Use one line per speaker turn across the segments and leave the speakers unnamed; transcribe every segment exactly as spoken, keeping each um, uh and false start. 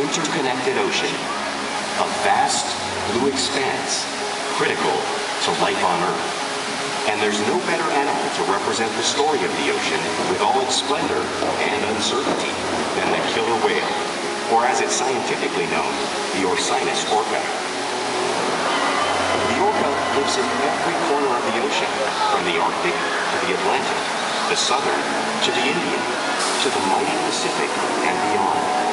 interconnected ocean, a vast blue expanse critical to life on Earth. And there's no better animal to represent the story of the ocean with all its splendor and uncertainty than the killer whale, or as it's scientifically known, the Orcinus orca. The orca lives in every corner of the ocean, from the Arctic to the Atlantic, the Southern to the Indian, to the mighty Pacific and beyond.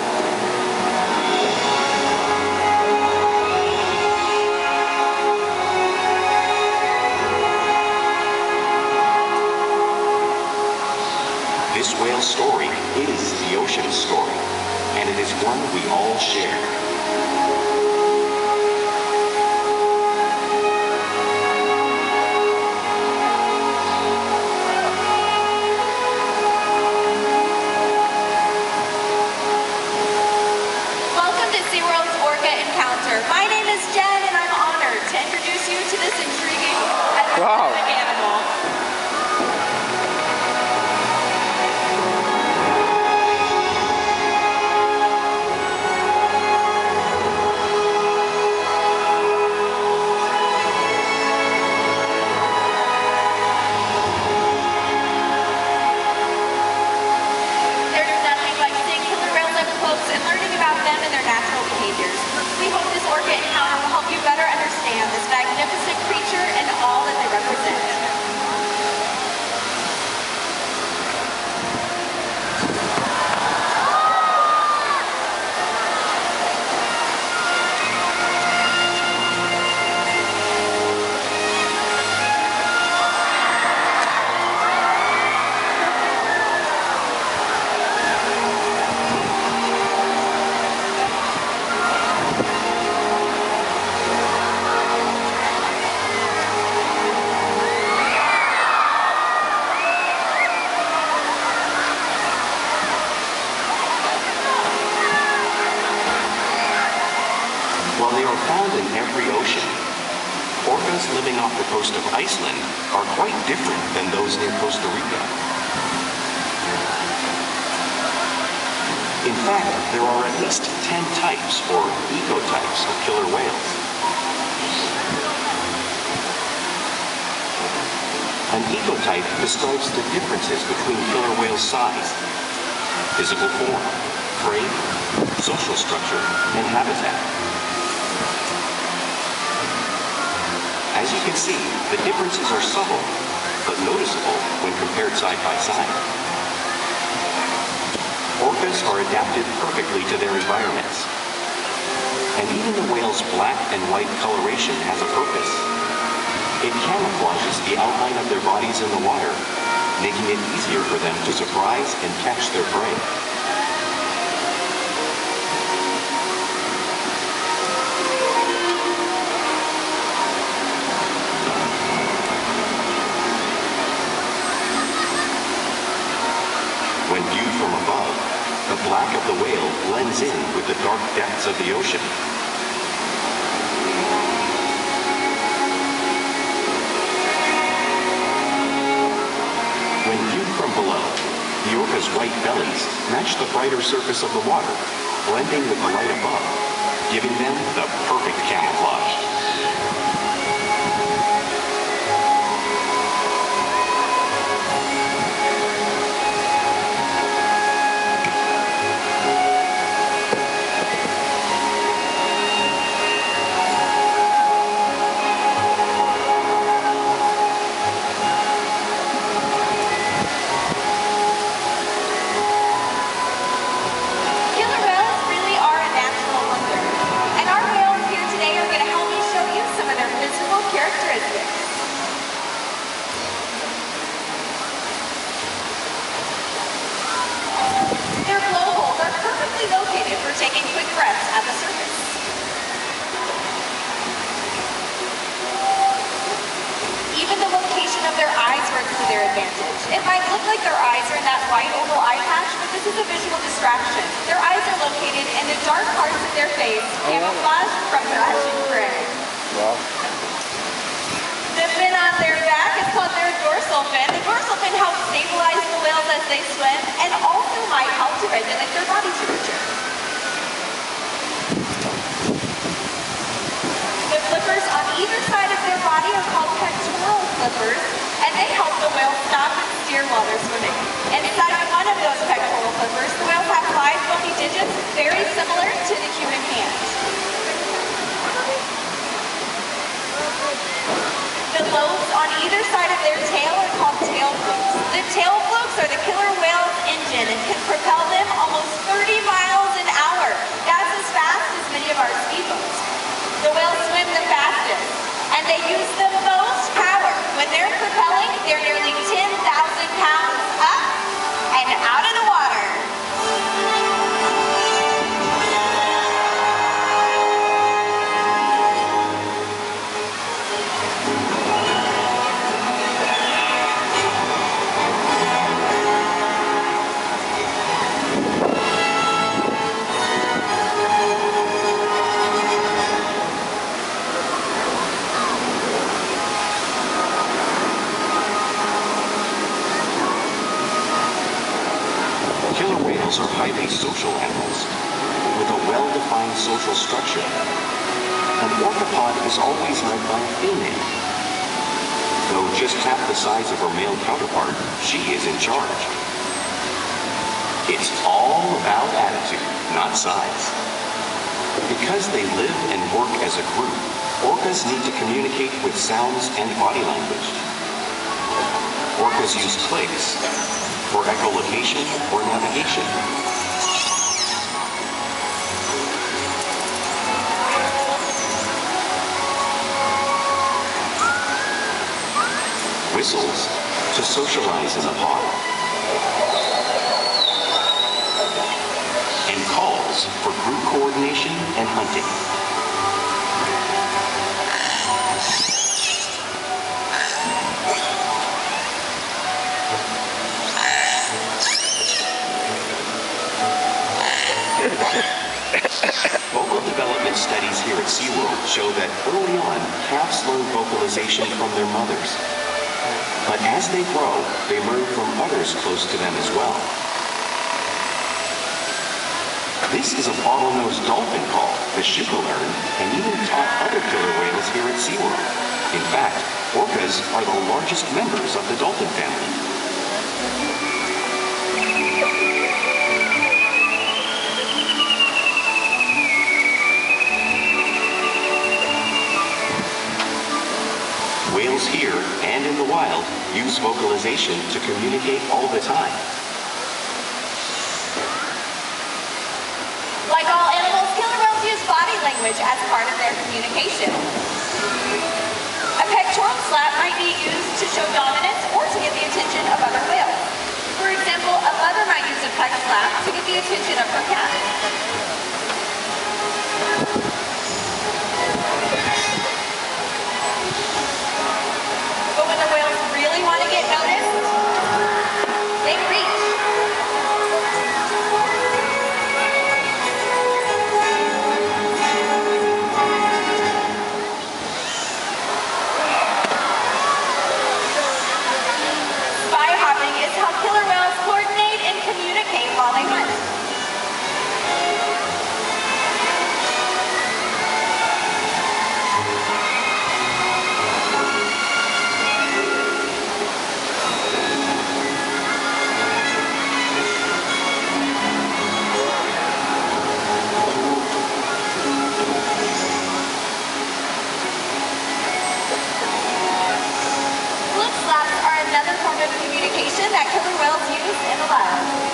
This whale's story is the ocean's story, and it is one we all share.
Welcome to SeaWorld's Orca Encounter. My name is Jen, and I'm honored to introduce you to this intriguing and
Wow.
specific animal. And learning about them and their natural behaviors. We hope this orca encounter will help you better understand this magnificent creature and all that they represent.
While they are found in every ocean, orcas living off the coast of Iceland are quite different than those near Costa Rica. In fact, there are at least ten types, or ecotypes, of killer whales. An ecotype describes the differences between killer whales' size, physical form, prey, social structure, and habitat. As you can see, the differences are subtle, but noticeable when compared side by side. Orcas are adapted perfectly to their environments. And even the whale's black and white coloration has a purpose. It camouflages the outline of their bodies in the water, making it easier for them to surprise and catch their prey. When viewed from above, the black of the whale blends in with the dark depths of the ocean. When viewed from below, the orca's white bellies match the brighter surface of the water, blending with the light above, giving them the perfect camouflage.
Located for taking quick breaths at the surface. Even the location of their eyes works to their advantage. It might look like their eyes are in that white oval eye patch, but this is a visual distraction. Their eyes are located in the dark parts of their face, camouflaged from thrashing prey.
Wow.
The fin on their back is called their dorsal fin. The dorsal fin helps stabilize the whales as they swim and also might help to regulate their body temperature. flippers, and they help the whales stop and steer while they're swimming. Inside one of those pectoral flippers, the whales have five bony digits, very similar to the human hand. The lobes on either side of their tail are called tail flukes. The tail flukes are the killer whale's engine and can propel them almost thirty miles an hour. That's as fast as many of our speedboats. The whales swim the fastest, and they use the most power. When they're propelling, they're nearly ten thousand pounds up and out of the water.
Killer whales are highly social animals with a well-defined social structure. An orcapod is always led by a female. Though just half the size of her male counterpart, she is in charge. It's all about attitude, not size. Because they live and work as a group, orcas need to communicate with sounds and body language. Orcas use clicks for echolocation or navigation. Whistles to socialize in a pod. And calls for group coordination and hunting. Vocal development studies here at SeaWorld show that early on, calves learn vocalization from their mothers. But as they grow, they learn from others close to them as well. This is a bottlenose dolphin call that Shuka learned and even taught other killer whales here at SeaWorld. In fact, orcas are the largest members of the dolphin family. Whales here and in the wild use vocalization to communicate all the time.
Like all animals, killer whales use body language as part of their communication. A pectoral slap might be used to show dominance or to get the attention of other whales. For example, a mother might use a pec slap to get the attention of her calf. Want to get noticed? They reach. Spy hopping is how killer whales coordinate and communicate while they hunt. Communication that killer whales use in the wild.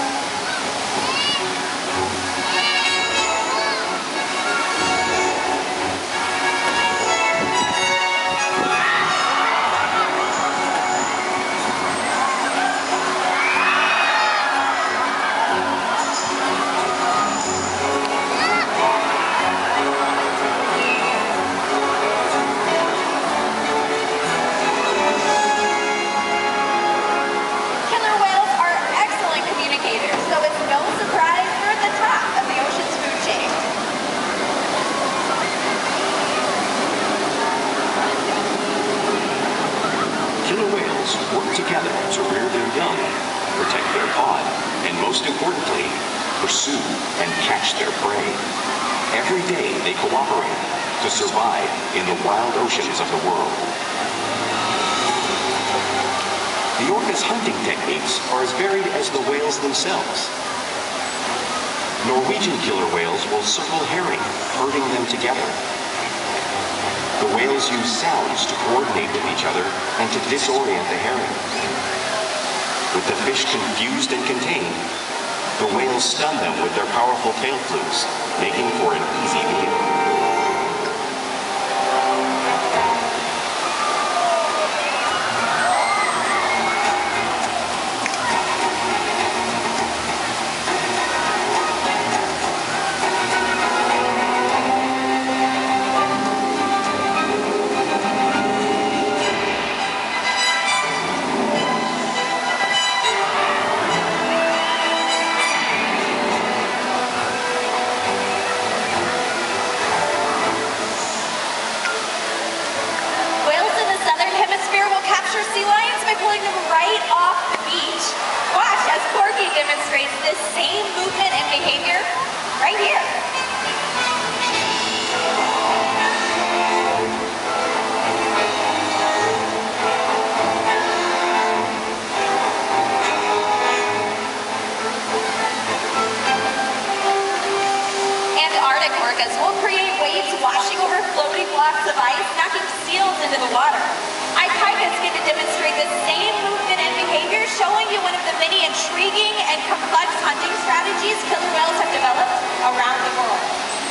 Work together to rear their young, protect their pod, and most importantly, pursue and catch their prey. Every day they cooperate to survive in the wild oceans of the world.
The orca's hunting techniques are as varied as the whales themselves. Norwegian killer whales will circle herring, herding them together. The whales use sounds to coordinate with each other and to disorient the herring. With the fish confused and contained, the whales stun them with their powerful tail flukes, making for an easy meal.
Demonstrates this same movement and behavior right here. And Arctic orcas will create waves washing over floating blocks of ice, knocking seals into the water. Icacus get to demonstrate the same movement and behavior, showing you one of the many intriguing and complex hunting strategies killer whales have developed around the world.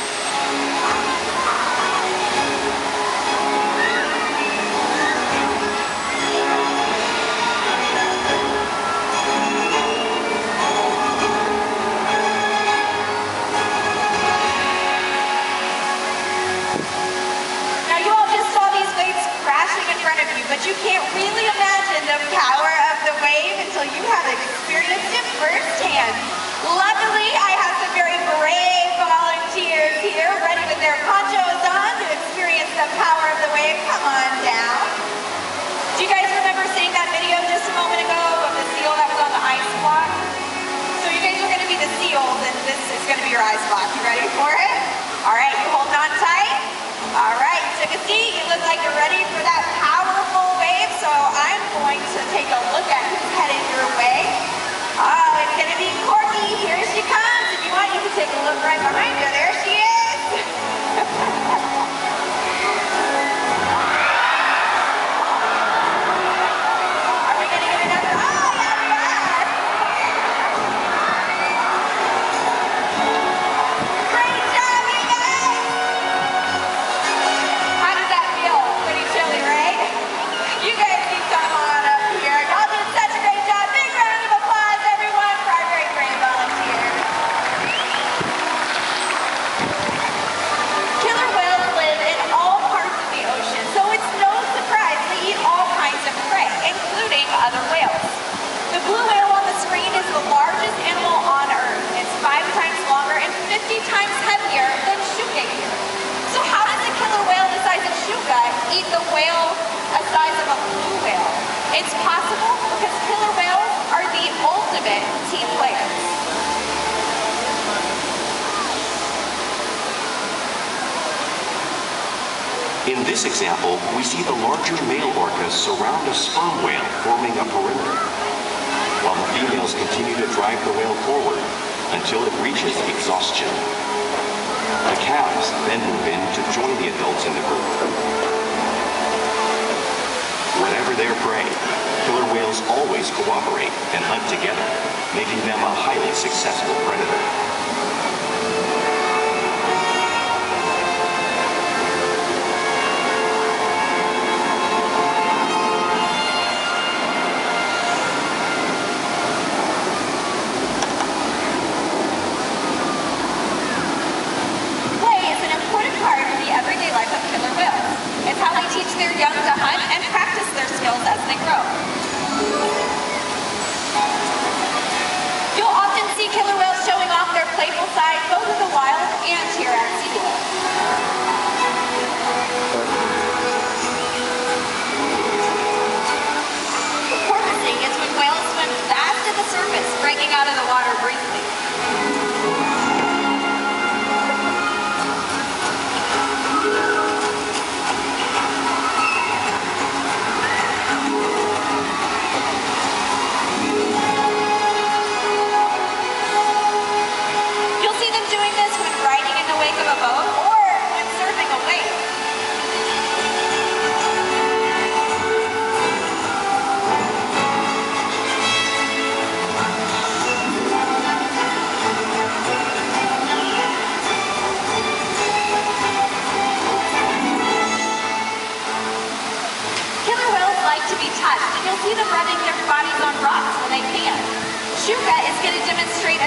Now you all just saw these waves crashing in front of you, but you can't really imagine the power of the wave until you have experienced it firsthand. Luckily, I have some very brave volunteers here, ready with their ponchos on to experience the power of the wave. Come on down. Do you guys remember seeing that video just a moment ago of the seal that was on the ice block? So you guys are going to be the seals, and this is going to be your ice block. You ready for it? All right, you hold on tight. All right, you took a seat. You look like you're ready for that powerful wave, so I'm going to take a look at who's headed your way. Oh, it's going to be Corky. Here she comes. If you want, you can take a look right behind you. There she is. Are we going to get another? Oh, yeah, we are. Great job, you guys. How does that feel? Pretty chilly, right? You guys can come on up here. Y'all did such a great job. Big round of applause, everyone, for our very brave volunteers. Killer whales live in all parts of the ocean, so it's no surprise they eat all kinds of prey, including other whales. The blue whale on the screen is the largest animal on Earth. It's five times longer and fifty times heavier than Shuka here. So how does a killer whale the size of Shuka eat the whale the size of a blue whale? It's possible because killer whales are the ultimate team players.
In this example, we see the larger male orcas surround a sperm whale, forming a perimeter, while the females continue to drive the whale forward until it reaches exhaustion. The calves then move in to join the adults in the group. Whatever their prey, killer whales always cooperate and hunt together, making them a highly successful predator.
Play is an important part of the everyday life of killer whales. It's how they teach their young to hunt and practice their skills as they grow. You'll often see killer whales showing off their playful side both in the wild and here at SeaWorld. Porpoising is when whales swim fast to the surface, breaking out of the water briefly.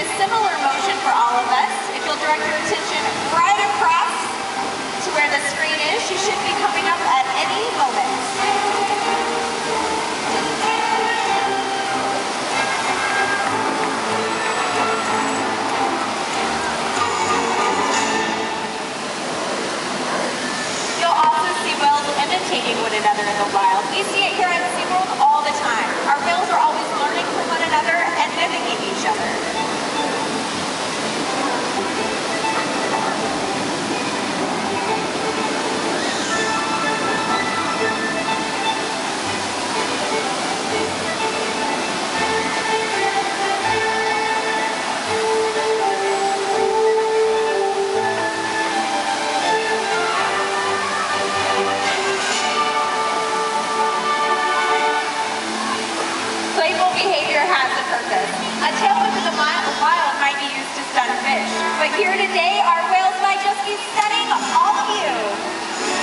a similar motion for all of us. If you'll direct your attention right across to where the screen is, she should be coming up at any moment. Imitating one another in the wild. We see it here at SeaWorld all the time. Our whales are always learning from one another and mimicking each other. A tail whip in the wild might be used to stun fish, but here today, our whales might just be stunning all of you.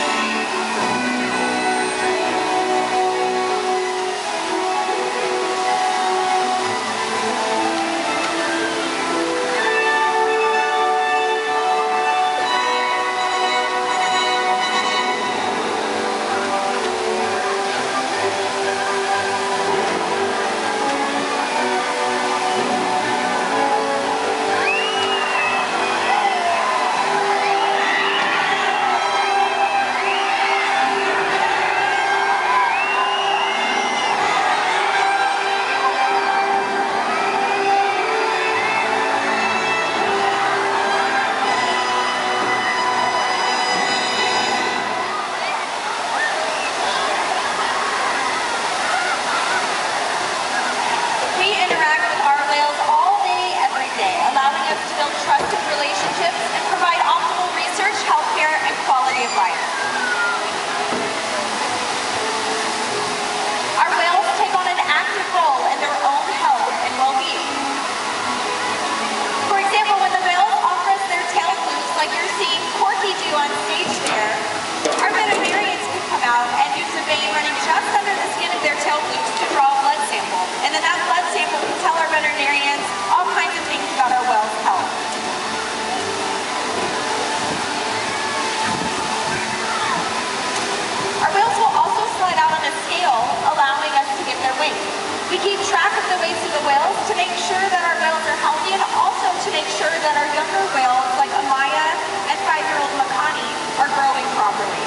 We keep track of the weights of the whales to make sure that our whales are healthy and also to make sure that our younger whales, like Amaya and five-year-old Makani, are growing properly.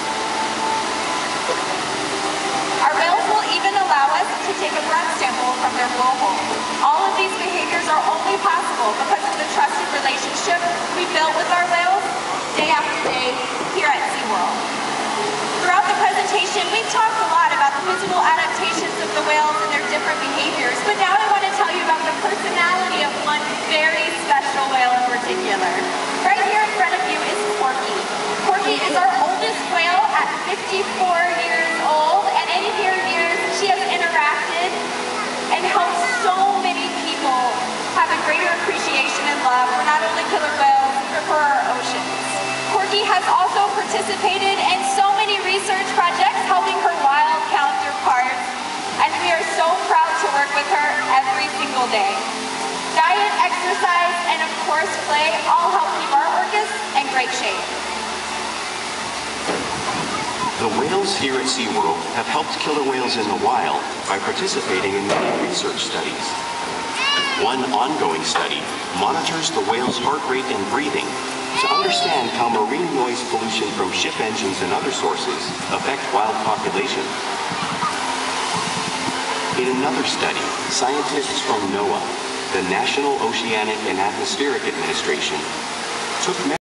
Our whales will even allow us to take a breath sample from their blowhole. All of these behaviors are only possible because of the trusted relationship we built with our whales day after day here at SeaWorld. Throughout the presentation, we've talked a lot about the physical adaptations of the whales and their different behaviors, but now I want to tell you about the personality of one very special whale in particular. Right here in front of you is Porky. Porky is our oldest whale at fifty-four years old, and in her years, she has interacted and helped so many people have a greater appreciation and love for not only killer whales, but for our oceans. Porky has also participated in so many research projects helping her wild counterparts, and we are so proud to work with her every single day. Diet, exercise, and of course play all help keep our orcas in great shape.
The whales here at SeaWorld have helped killer whales in the wild by participating in many research studies. One ongoing study monitors the whale's heart rate and breathing to understand how marine noise pollution from ship engines and other sources affect wild population. In another study, scientists from NOAA, the National Oceanic and Atmospheric Administration, took